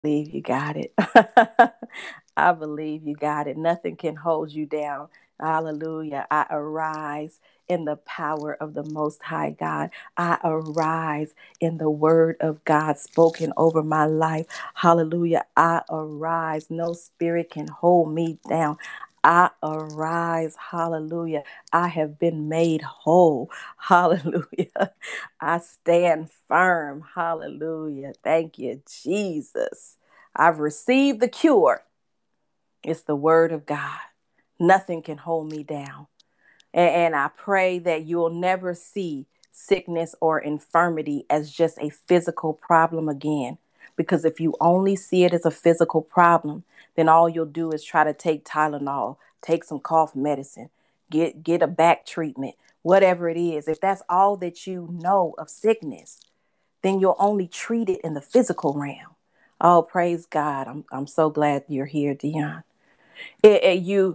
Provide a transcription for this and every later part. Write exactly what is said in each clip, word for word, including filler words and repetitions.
believe you got it. I believe you got it. Nothing can hold you down. Hallelujah. I arise in the power of the Most High God. I arise in the word of God spoken over my life. Hallelujah. I arise. No spirit can hold me down. I arise. Hallelujah. I have been made whole. Hallelujah. I stand firm. Hallelujah. Thank you, Jesus. I've received the cure. It's the word of God. Nothing can hold me down. And, and I pray that you'll never see sickness or infirmity as just a physical problem again. Because if you only see it as a physical problem, then all you'll do is try to take Tylenol, take some cough medicine, get, get a back treatment, whatever it is. If that's all that you know of sickness, then you'll only treat it in the physical realm. Oh, praise God. I'm, I'm so glad you're here, Dion. It, it, you,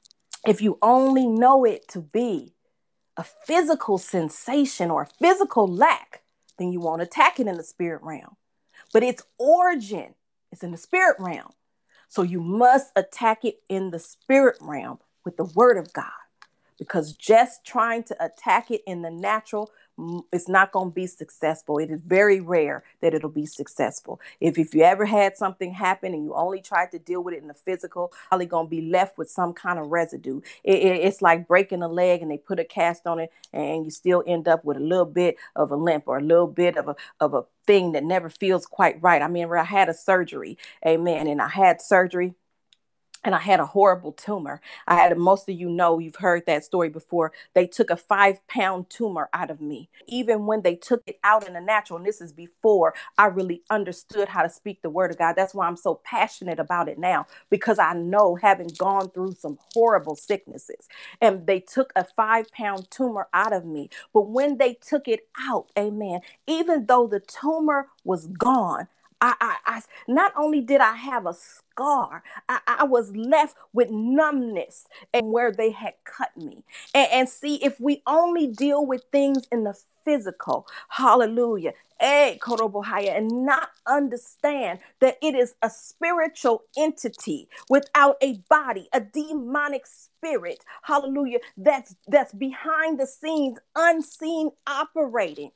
if you only know it to be a physical sensation or a physical lack, then you won't attack it in the spirit realm. But its origin is in the spirit realm. So you must attack it in the spirit realm with the word of God. Because just trying to attack it in the natural, it's not going to be successful. It is very rare that it'll be successful. If, if you ever had something happen and you only tried to deal with it in the physical, probably going to be left with some kind of residue. It, it, it's like breaking a leg and they put a cast on it and you still end up with a little bit of a limp or a little bit of a, of a thing that never feels quite right. I mean, I had a surgery, amen, and I had surgery. And I had a horrible tumor. I had, most of you know, you've heard that story before. They took a five pound tumor out of me. Even when they took it out in the natural, and this is before I really understood how to speak the word of God. That's why I'm so passionate about it now, because I know, having gone through some horrible sicknesses, and they took a five pound tumor out of me. But when they took it out, amen, even though the tumor was gone, I, I, I not only did I have a scar, I, I was left with numbness and where they had cut me. And, and see, if we only deal with things in the physical, hallelujah, eh, korobohaya, and not understand that it is a spiritual entity without a body, a demonic spirit, hallelujah, that's that's behind the scenes, unseen, operating.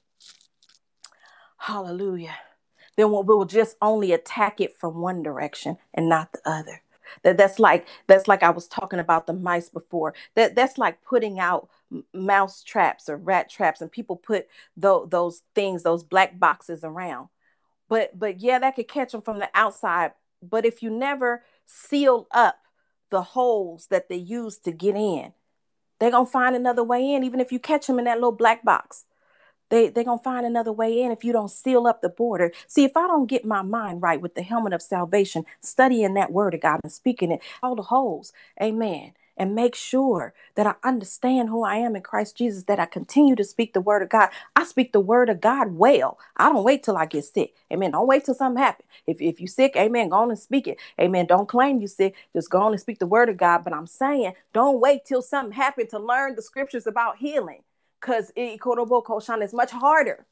Hallelujah. Then we'll, we'll just only attack it from one direction and not the other. That that's like that's like I was talking about the mice before. That that's like putting out mouse traps or rat traps, and people put those those things, those black boxes around. But but yeah, that could catch them from the outside. But if you never seal up the holes that they use to get in, they're gonna find another way in, even if you catch them in that little black box. They they're gonna find another way in if you don't seal up the border. See, if I don't get my mind right with the helmet of salvation, studying that word of God and speaking it, all the holes, amen. And make sure that I understand who I am in Christ Jesus, that I continue to speak the word of God. I speak the word of God well. I don't wait till I get sick. Amen. Don't wait till something happens. If, if you're sick, amen, go on and speak it. Amen. Don't claim you sick. Just go on and speak the word of God. But I'm saying, don't wait till something happened to learn the scriptures about healing, because it's much harder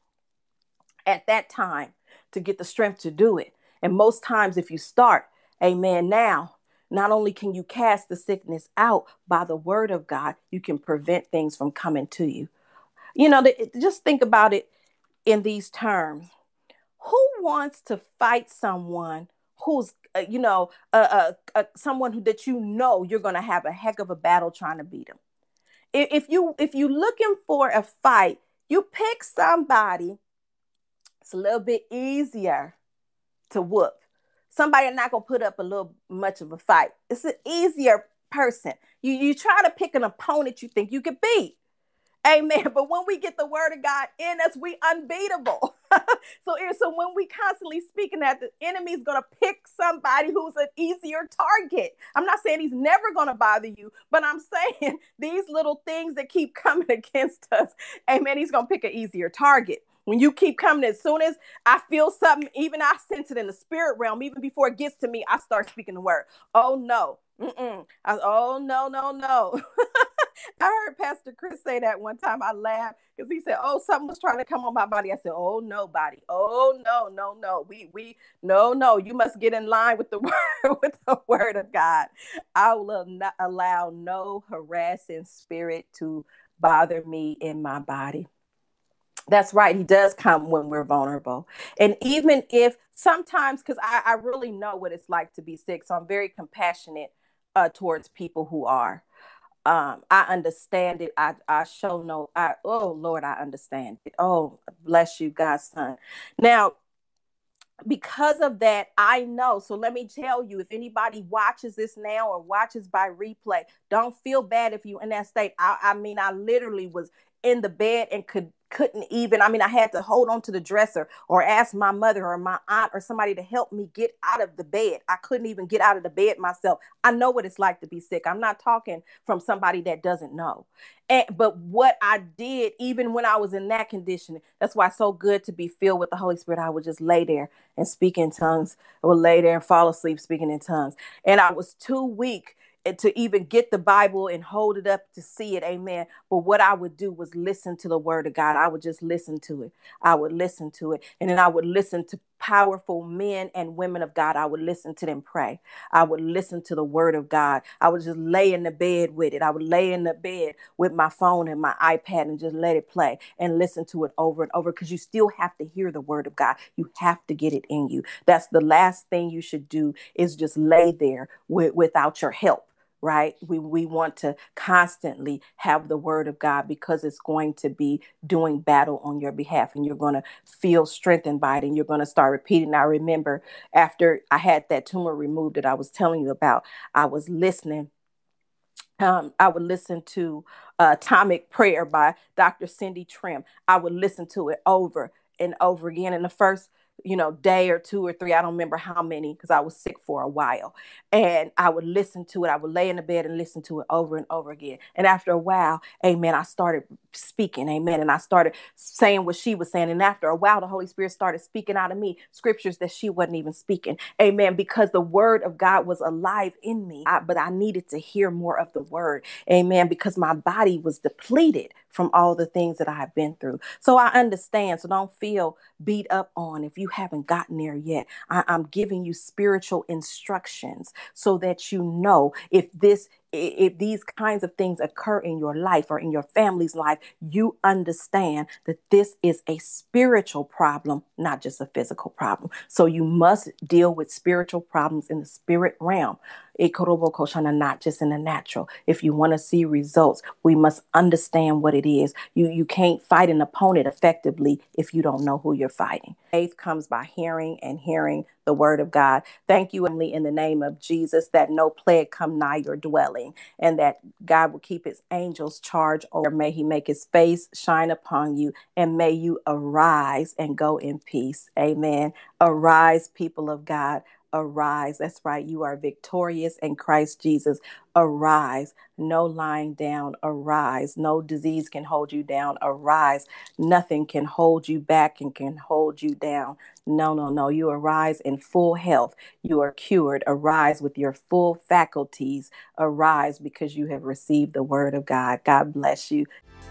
at that time to get the strength to do it. And most times, if you start, amen, now, not only can you cast the sickness out by the word of God, you can prevent things from coming to you. You know, just think about it in these terms. Who wants to fight someone who's, uh, you know, uh, uh, uh, someone who, that you know you're going to have a heck of a battle trying to beat them? If you if you're looking for a fight, you pick somebody. It's a little bit easier to whoop. Somebody not gonna put up a little much of a fight. It's an easier person. You you try to pick an opponent you think you could beat. Amen. But when we get the word of God in us, we unbeatable. so, so when we constantly speaking that, the enemy's going to pick somebody who's an easier target. I'm not saying he's never going to bother you, but I'm saying these little things that keep coming against us, amen, he's going to pick an easier target. When you keep coming, as soon as I feel something, even I sense it in the spirit realm, even before it gets to me, I start speaking the word. Oh, no. Mm-mm. I, oh, no, no, no. I heard Pastor Chris say that one time. I laughed because he said, "Oh, something was trying to come on my body." I said, "Oh, nobody. Oh, no, no, no. We, we, no, no. You must get in line with the word, with the word of God. I will not allow no harassing spirit to bother me in my body." That's right. He does come when we're vulnerable. And even if sometimes, because I, I really know what it's like to be sick, so I'm very compassionate uh, towards people who are. Um, I understand it. I, I show no, I, oh Lord, I understand it. Oh, bless you, God's son. Now, because of that, I know. So let me tell you, if anybody watches this now or watches by replay, don't feel bad if you're in that state. I, I mean, I literally was in the bed and could couldn't even, I mean, I had to hold on to the dresser or ask my mother or my aunt or somebody to help me get out of the bed. I couldn't even get out of the bed myself. I know what it's like to be sick. I'm not talking from somebody that doesn't know. And, but what I did, even when I was in that condition, that's why it's so good to be filled with the Holy Spirit. I would just lay there and speak in tongues. I would lay there and fall asleep speaking in tongues. And I was too weak to even get the Bible and hold it up to see it. Amen. But what I would do was listen to the word of God. I would just listen to it. I would listen to it. And then I would listen to powerful men and women of God. I would listen to them pray. I would listen to the word of God. I would just lay in the bed with it. I would lay in the bed with my phone and my iPad and just let it play and listen to it over and over, because you still have to hear the word of God. You have to get it in you. That's the last thing you should do, is just lay there with, without your help. Right? We we want to constantly have the word of God, because it's going to be doing battle on your behalf, and you're going to feel strengthened by it, and you're going to start repeating. I remember after I had that tumor removed that I was telling you about, I was listening. Um, I would listen to uh, Atomic Prayer by Doctor Cindy Trim. I would listen to it over and over again. In the first, you know, day or two or three, I don't remember how many, because I was sick for a while. And I would listen to it. I would lay in the bed and listen to it over and over again. And after a while, amen, I started speaking, amen. And I started saying what she was saying. And after a while, the Holy Spirit started speaking out of me scriptures that she wasn't even speaking, amen, because the word of God was alive in me. I, but I needed to hear more of the word, amen, because my body was depleted from all the things that I have been through. So I understand. So don't feel beat up on if you haven't gotten there yet. I, I'm giving you spiritual instructions so that you know, if this if these kinds of things occur in your life or in your family's life, you understand that this is a spiritual problem, not just a physical problem. So you must deal with spiritual problems in the spirit realm, not just in the natural. If you want to see results, we must understand what it is. You, you can't fight an opponent effectively if you don't know who you're fighting. Faith comes by hearing, and hearing the word of God. Thank you, Emily, in the name of Jesus, that no plague come nigh your dwelling, and that God will keep his angels charge over. May he make his face shine upon you, and may you arise and go in peace. Amen. Arise, people of God. Arise. That's right. You are victorious in Christ Jesus. Arise. No lying down. Arise. No disease can hold you down. Arise. Nothing can hold you back and can hold you down. No, no, no. You arise in full health. You are cured. Arise with your full faculties. Arise because you have received the word of God. God bless you.